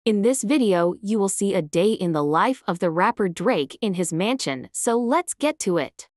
In this video, you will see a day in the life of the rapper Drake in his mansion, so let's get to it.